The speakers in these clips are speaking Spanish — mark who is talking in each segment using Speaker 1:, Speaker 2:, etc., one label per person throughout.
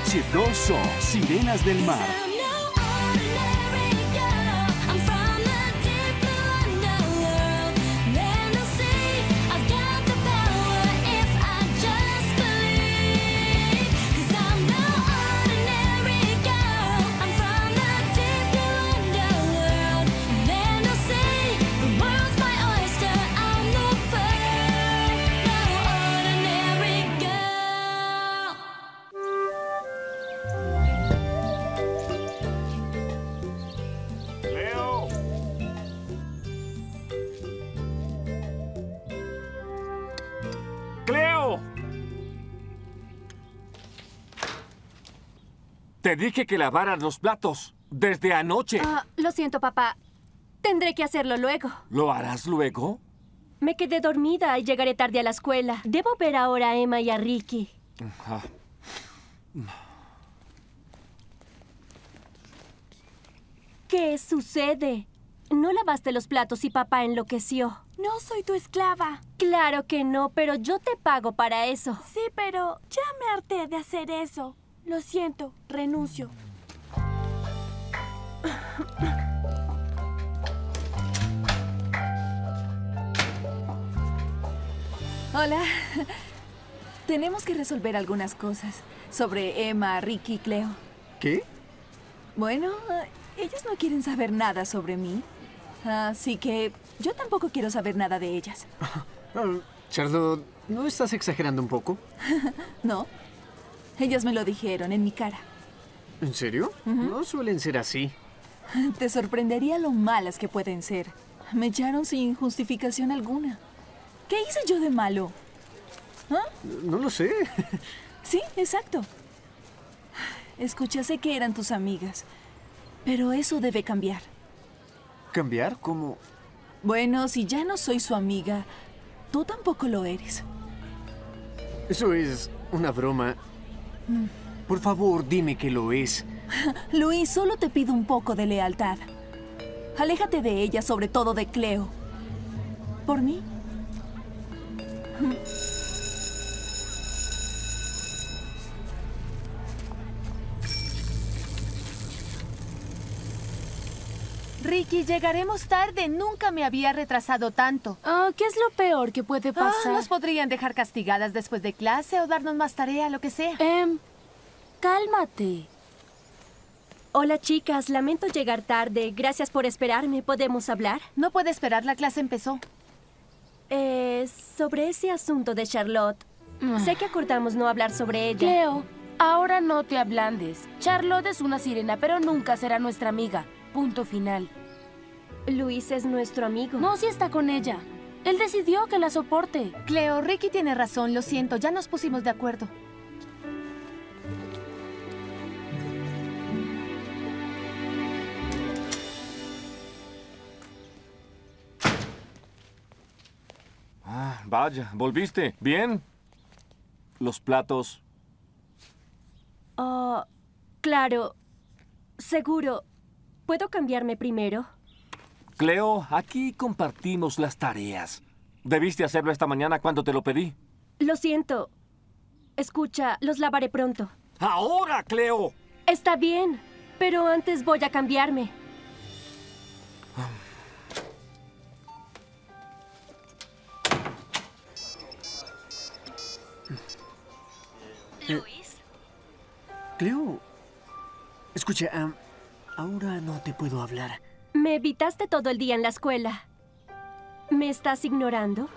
Speaker 1: noche 2 son Sirenas del Mar.
Speaker 2: ¡Cleo! Te dije que lavaras los platos desde anoche.
Speaker 3: Lo siento, papá. Tendré que hacerlo luego.
Speaker 2: ¿Lo harás luego?
Speaker 3: Me quedé dormida y llegaré tarde a la escuela. Debo ver ahora a Emma y a Ricky. ¿Qué sucede? No lavaste los platos y papá enloqueció.
Speaker 4: No soy tu esclava.
Speaker 3: Claro que no, pero yo te pago para eso.
Speaker 4: Sí, pero ya me harté de hacer eso. Lo siento, renuncio.
Speaker 5: Hola. Tenemos que resolver algunas cosas sobre Emma, Ricky y Cleo.
Speaker 6: ¿Qué?
Speaker 5: Bueno, ellos no quieren saber nada sobre mí. Así que yo tampoco quiero saber nada de ellas.
Speaker 6: Charlotte, ¿no estás exagerando un poco?
Speaker 5: No. Ellas me lo dijeron en mi cara.
Speaker 6: ¿En serio? No suelen ser así.
Speaker 5: Te sorprendería lo malas que pueden ser. Me echaron sin justificación alguna. ¿Qué hice yo de malo?
Speaker 6: No lo sé.
Speaker 5: Sí, exacto. Escuché, sé que eran tus amigas, pero eso debe cambiar.
Speaker 6: ¿Cambiar? ¿Cómo?
Speaker 5: Bueno, si ya no soy su amiga, tú tampoco lo eres.
Speaker 6: Eso es una broma. Por favor, dime que lo es.
Speaker 5: Luis, solo te pido un poco de lealtad. Aléjate de ella, sobre todo de Cleo. ¿Por mí?
Speaker 7: Ricky, llegaremos tarde. Nunca me había retrasado tanto.
Speaker 4: ¿Qué es lo peor que puede pasar?
Speaker 7: Nos podrían dejar castigadas después de clase o darnos más tarea, lo que sea.
Speaker 4: Cálmate.
Speaker 3: Hola, chicas. Lamento llegar tarde. Gracias por esperarme. ¿Podemos hablar?
Speaker 7: No puede esperar, la clase empezó.
Speaker 3: Sobre ese asunto de Charlotte. Sé que acordamos no hablar sobre ella.
Speaker 4: Cleo, ahora no te ablandes. Charlotte es una sirena, pero nunca será nuestra amiga. Punto final.
Speaker 3: Luis es nuestro amigo.
Speaker 4: No, si está con ella. Él decidió que la soporte.
Speaker 7: Cleo, Ricky tiene razón. Lo siento, ya nos pusimos de acuerdo.
Speaker 2: Vaya, ¿volviste? ¿Bien? ¿Los platos?
Speaker 3: Claro. Seguro. ¿Puedo cambiarme primero?
Speaker 2: Cleo, aquí compartimos las tareas. Debiste hacerlo esta mañana cuando te lo pedí.
Speaker 3: Lo siento. Escucha, los lavaré pronto.
Speaker 2: ¡Ahora, Cleo!
Speaker 3: Está bien, pero antes voy a cambiarme.
Speaker 4: Luis.
Speaker 6: Cleo, escucha, ahora no te puedo hablar.
Speaker 3: Me evitaste todo el día en la escuela. ¿Me estás ignorando?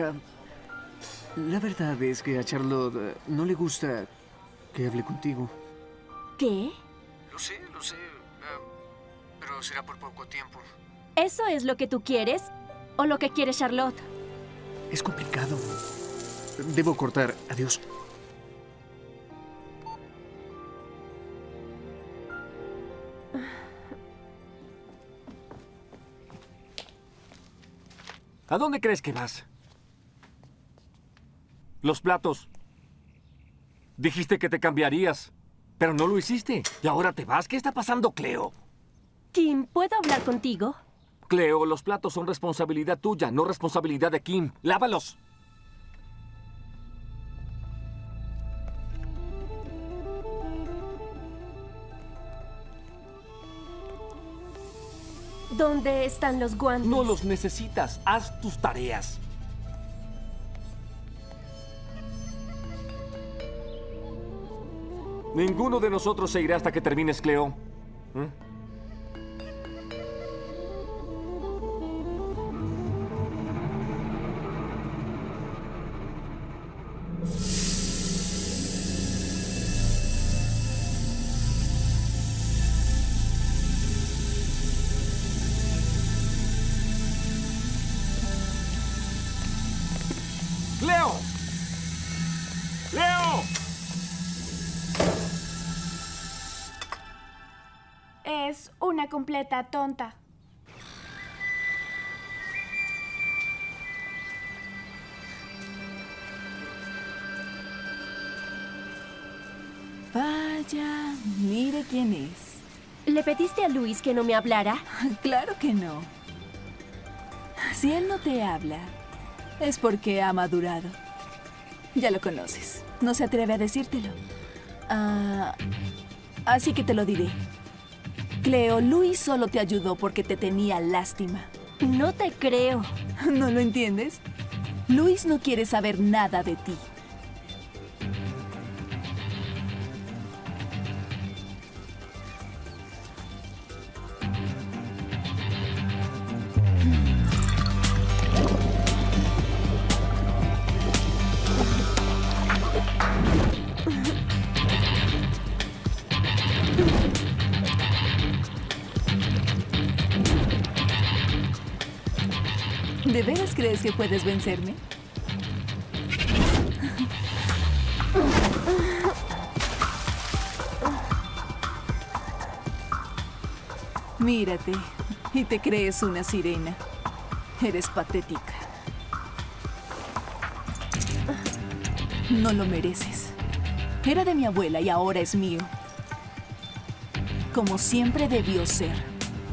Speaker 6: La verdad es que a Charlotte no le gusta que hable contigo.
Speaker 3: ¿Qué?
Speaker 6: Lo sé, pero será por poco tiempo.
Speaker 3: ¿Eso es lo que tú quieres o lo que quiere Charlotte?
Speaker 6: Es complicado. Debo cortar. Adiós.
Speaker 2: ¿A dónde crees que vas? Los platos. Dijiste que te cambiarías, pero no lo hiciste. Y ahora te vas. ¿Qué está pasando, Cleo?
Speaker 3: Kim, ¿puedo hablar contigo?
Speaker 2: Cleo, los platos son responsabilidad tuya, no responsabilidad de Kim. ¡Lávalos!
Speaker 3: ¿Dónde están los guantes?
Speaker 2: No los necesitas. Haz tus tareas. Ninguno de nosotros se irá hasta que termines, Cleo. ¡Cleo! ¡Cleo!
Speaker 8: Es una completa tonta.
Speaker 5: Vaya, mire quién es.
Speaker 3: ¿Le pediste a Luis que no me hablara?
Speaker 5: Claro que no. Si él no te habla, es porque ha madurado. Ya lo conoces. No se atreve a decírtelo. Así que te lo diré. Cleo, Luis solo te ayudó porque te tenía lástima.
Speaker 3: No te creo.
Speaker 5: ¿No lo entiendes? Luis no quiere saber nada de ti. ¿De veras crees que puedes vencerme? Mírate y te crees una sirena. Eres patética. No lo mereces. Era de mi abuela y ahora es mío. Como siempre debió ser.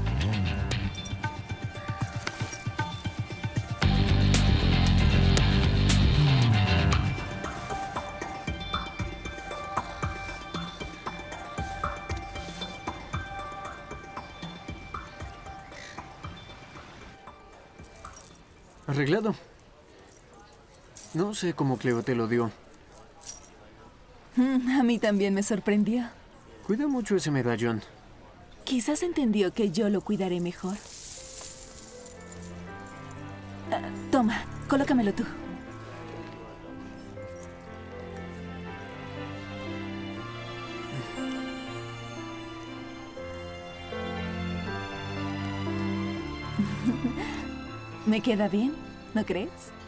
Speaker 6: ¿Arreglado? No sé cómo Cleo te lo dio.
Speaker 5: A mí también me sorprendió.
Speaker 6: Cuida mucho ese medallón.
Speaker 5: Quizás entendió que yo lo cuidaré mejor. Toma, colócamelo tú. ¿Me queda bien? ¿No crees?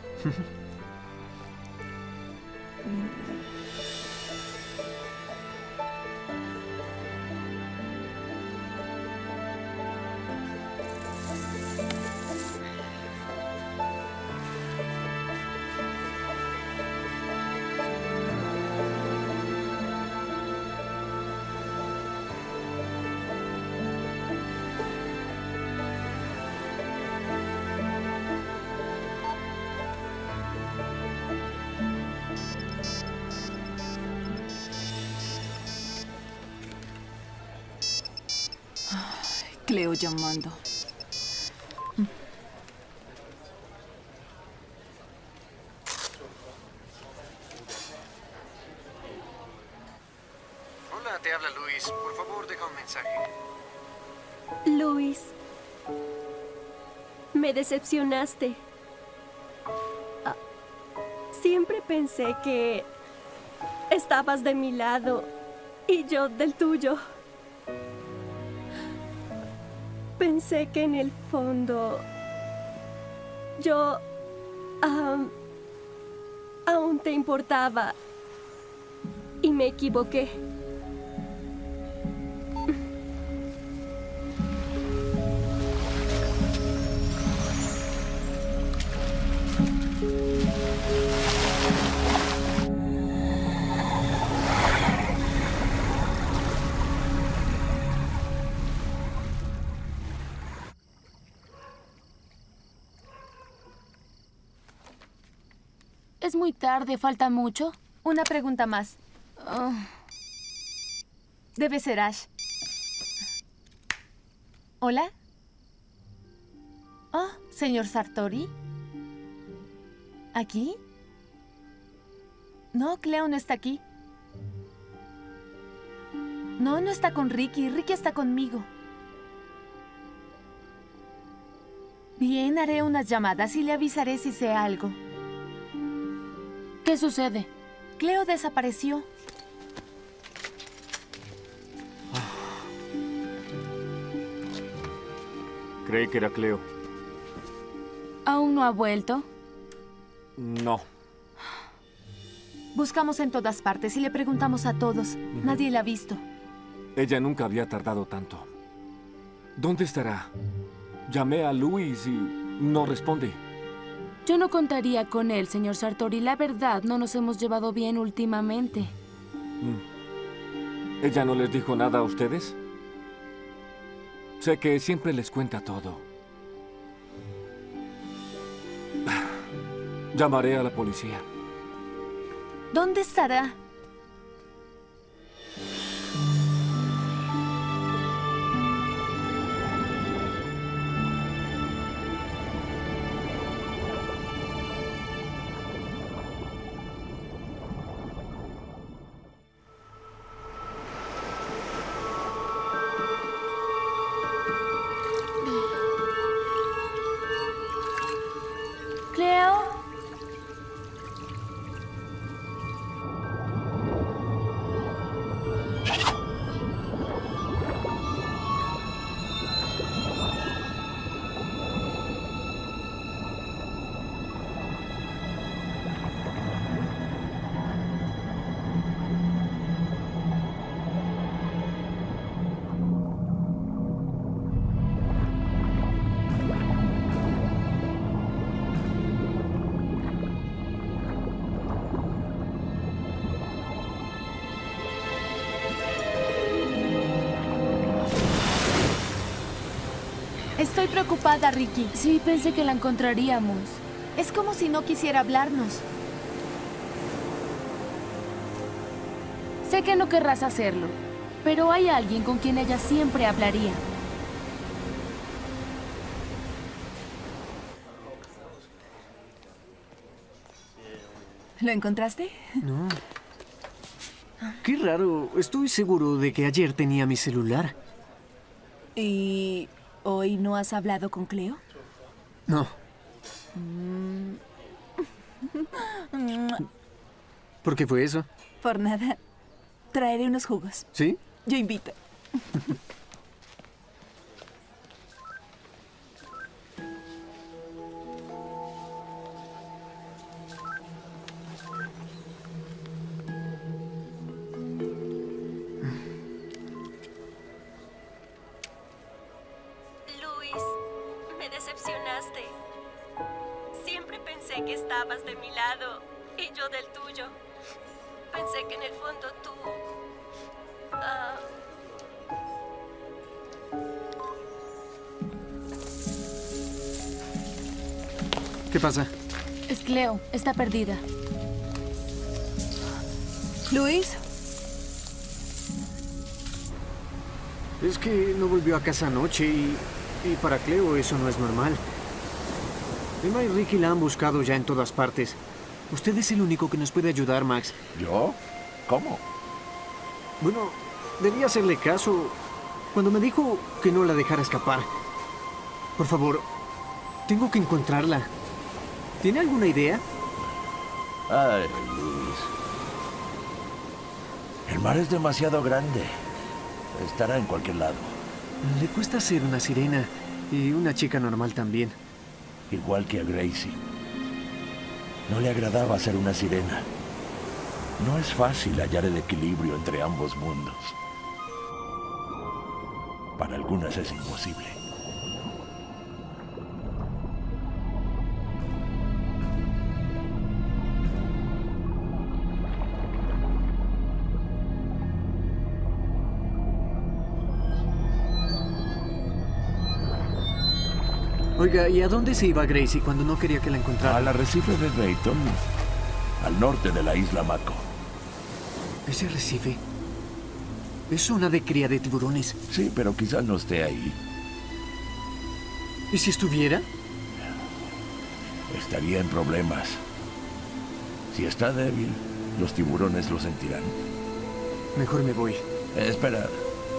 Speaker 5: Cleo llamando.
Speaker 6: Hola, te habla Luis. Por favor, deja un mensaje.
Speaker 3: Luis, me decepcionaste. Siempre pensé que estabas de mi lado y yo del tuyo. Pensé que en el fondo yo aún te importaba y me equivoqué.
Speaker 4: Es muy tarde, ¿falta mucho?
Speaker 7: Una pregunta más. Debe ser Ash. ¿Hola? Ah, señor Sartori. ¿Aquí? No, Cleo no está aquí. No, no está con Ricky. Ricky está conmigo. Bien, haré unas llamadas y le avisaré si sé algo.
Speaker 4: ¿Qué sucede?
Speaker 7: Cleo desapareció.
Speaker 2: Creí que era Cleo.
Speaker 4: ¿Aún no ha vuelto?
Speaker 2: No.
Speaker 7: Buscamos en todas partes y le preguntamos a todos. Nadie la ha visto.
Speaker 2: Ella nunca había tardado tanto. ¿Dónde estará? Llamé a Luis y no responde.
Speaker 4: Yo no contaría con él, señor Sartori. La verdad, no nos hemos llevado bien últimamente.
Speaker 2: ¿Ella no les dijo nada a ustedes? Sé que siempre les cuenta todo. Llamaré a la policía.
Speaker 7: ¿Dónde estará?
Speaker 4: Cleo.
Speaker 7: Estoy preocupada, Ricky.
Speaker 4: Sí, pensé que la encontraríamos.
Speaker 7: Es como si no quisiera hablarnos.
Speaker 4: Sé que no querrás hacerlo, pero hay alguien con quien ella siempre hablaría.
Speaker 5: ¿Lo encontraste?
Speaker 6: No. Qué raro. Estoy seguro de que ayer tenía mi celular.
Speaker 5: ¿Y hoy no has hablado con Cleo?
Speaker 6: No. ¿Por qué fue eso?
Speaker 5: Por nada. Traeré unos jugos.
Speaker 6: ¿Sí?
Speaker 5: Yo invito.
Speaker 3: Luis, me decepcionaste. Siempre pensé que estabas de mi lado y yo del tuyo. Pensé que en el fondo tú...
Speaker 6: ¿Qué pasa?
Speaker 4: Es Cleo, está perdida.
Speaker 5: Luis,
Speaker 6: Es que no volvió a casa anoche y para Cleo eso no es normal. Emma y Ricky la han buscado ya en todas partes. Usted es el único que nos puede ayudar, Max.
Speaker 9: ¿Yo? ¿Cómo?
Speaker 6: Bueno, debía hacerle caso cuando me dijo que no la dejara escapar. Por favor, tengo que encontrarla. ¿Tiene alguna idea?
Speaker 9: Ay, Luis. El mar es demasiado grande. Estará en cualquier lado.
Speaker 6: Le cuesta ser una sirena y una chica normal también.
Speaker 9: Igual que a Gracie. No le agradaba ser una sirena. No es fácil hallar el equilibrio entre ambos mundos. Para algunas es imposible.
Speaker 6: Oiga, ¿y a dónde se iba Gracie cuando no quería que la encontrara?
Speaker 9: Al arrecife de Drayton, al norte de la isla Mako.
Speaker 6: ¿Ese arrecife? Es zona de cría de tiburones.
Speaker 9: Sí, pero quizás no esté ahí.
Speaker 6: ¿Y si estuviera?
Speaker 9: estaría en problemas. Si está débil, los tiburones lo sentirán.
Speaker 6: Mejor me voy.
Speaker 9: Espera.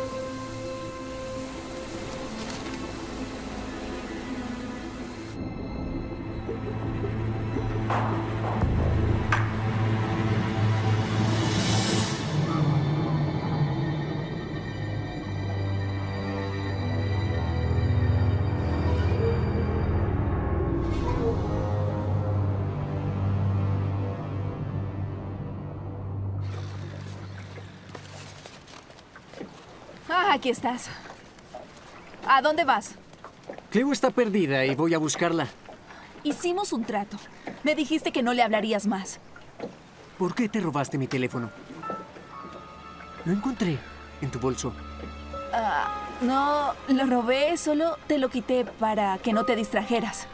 Speaker 5: Ah, aquí estás. ¿A dónde vas?
Speaker 6: Cleo está perdida y voy a buscarla.
Speaker 5: Hicimos un trato. Me dijiste que no le hablarías más.
Speaker 6: ¿Por qué te robaste mi teléfono? Lo encontré en tu bolso.
Speaker 5: No, lo robé, solo te lo quité para que no te distrajeras.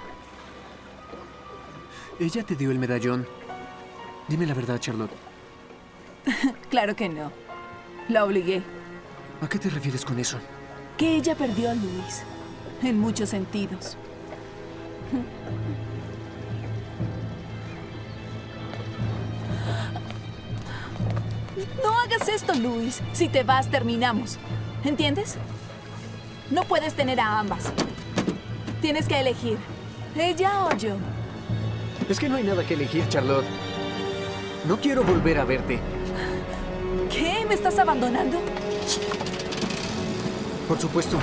Speaker 6: Ella te dio el medallón. Dime la verdad, Charlotte.
Speaker 5: Claro que no. La obligué.
Speaker 6: ¿A qué te refieres con eso?
Speaker 5: Que ella perdió a Luis. En muchos sentidos. No hagas esto, Luis. Si te vas, terminamos. ¿Entiendes? No puedes tener a ambas. Tienes que elegir. ¿Ella o yo?
Speaker 6: Es que no hay nada que elegir, Charlotte. No quiero volver a verte.
Speaker 5: ¿Qué? ¿Me estás abandonando?
Speaker 6: Por supuesto.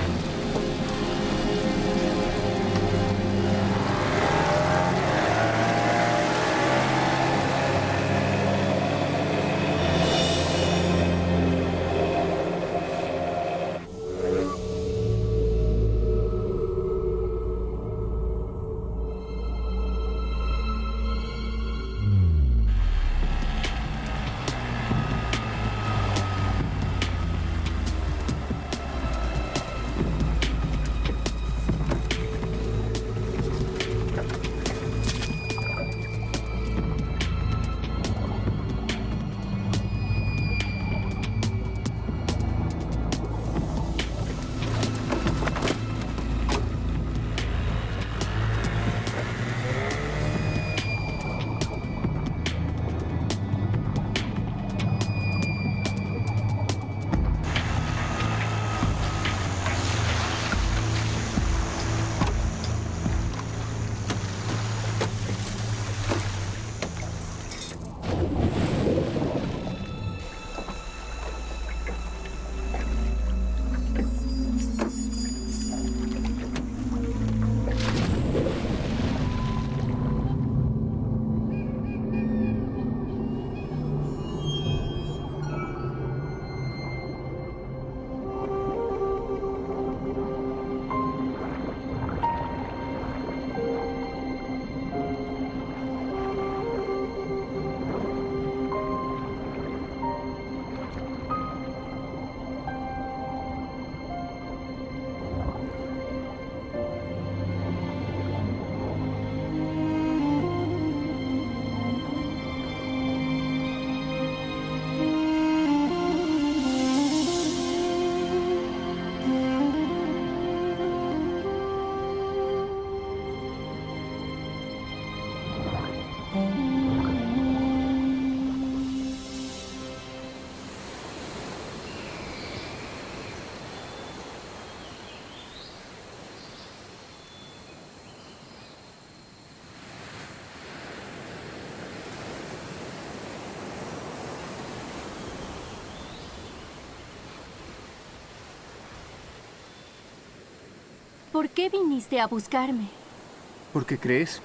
Speaker 3: ¿Por qué viniste a buscarme?
Speaker 6: ¿Por qué crees?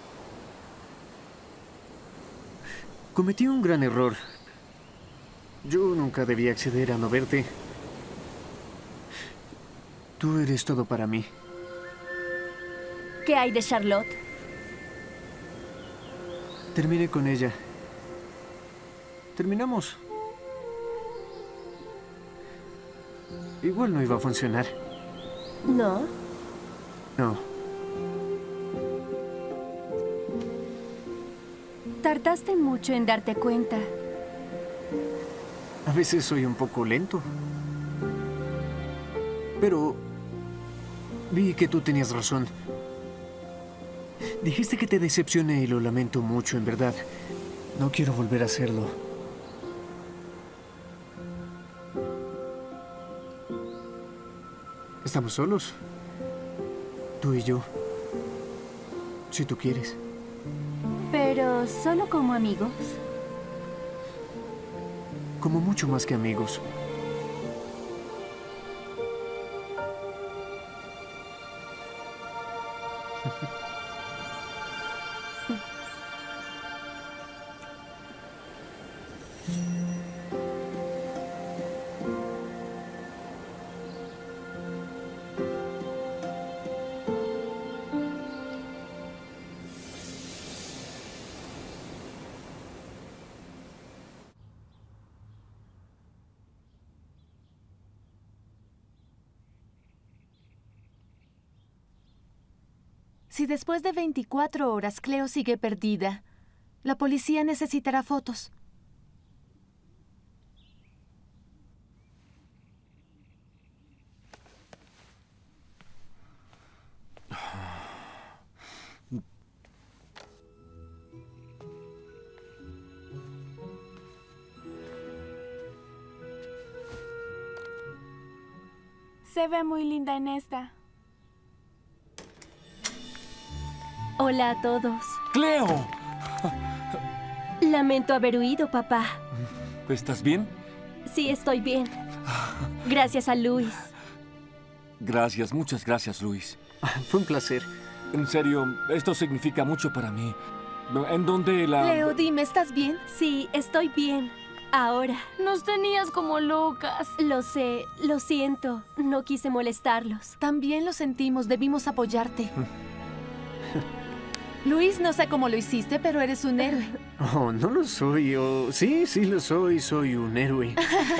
Speaker 6: Cometí un gran error. Yo nunca debí acceder a no verte. Tú eres todo para mí.
Speaker 3: ¿Qué hay de Charlotte?
Speaker 6: Terminé con ella. Terminamos. Igual no iba a funcionar.
Speaker 3: ¿No?
Speaker 6: No.
Speaker 3: Tardaste mucho en darte cuenta.
Speaker 6: A veces soy un poco lento. Pero vi que tú tenías razón. Dijiste que te decepcioné y lo lamento mucho, en verdad. No quiero volver a hacerlo. Estamos solos. Tú y yo. Si tú quieres.
Speaker 8: Pero solo como amigos.
Speaker 6: Como mucho más que amigos.
Speaker 7: Si después de 24 horas Cleo sigue perdida, la policía necesitará fotos.
Speaker 8: Se ve muy linda en esta.
Speaker 3: Hola a todos.
Speaker 2: ¡Cleo!
Speaker 3: Lamento haber huido, papá.
Speaker 2: ¿Estás bien?
Speaker 3: Sí, estoy bien. Gracias a Luis.
Speaker 2: Gracias, muchas gracias, Luis.
Speaker 6: Fue un placer.
Speaker 2: En serio, esto significa mucho para mí. ¿En dónde la...?
Speaker 7: Cleo, dime, ¿estás bien?
Speaker 3: Sí, estoy bien. Ahora.
Speaker 4: Nos tenías como locas.
Speaker 3: Lo sé, lo siento. No quise molestarlos.
Speaker 7: También lo sentimos, debimos apoyarte. Luis, no sé cómo lo hiciste, pero eres un héroe.
Speaker 6: Oh, no lo soy. Oh, sí, sí lo soy. Soy un héroe.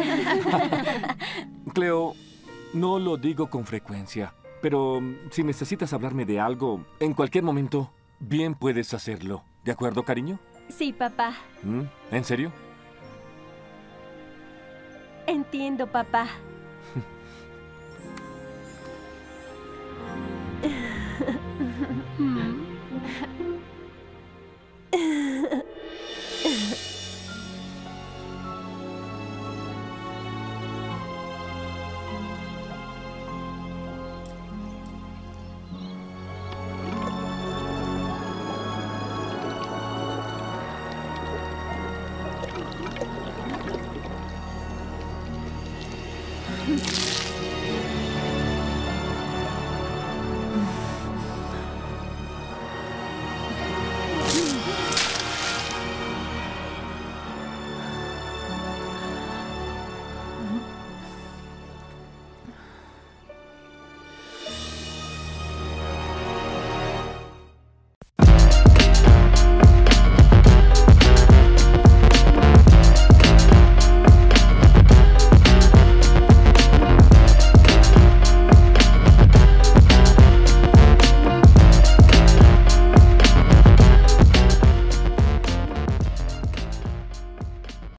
Speaker 2: Cleo, no lo digo con frecuencia, pero si necesitas hablarme de algo, en cualquier momento, bien puedes hacerlo. ¿De acuerdo, cariño?
Speaker 3: Sí, papá.
Speaker 2: ¿En serio?
Speaker 3: Entiendo, papá.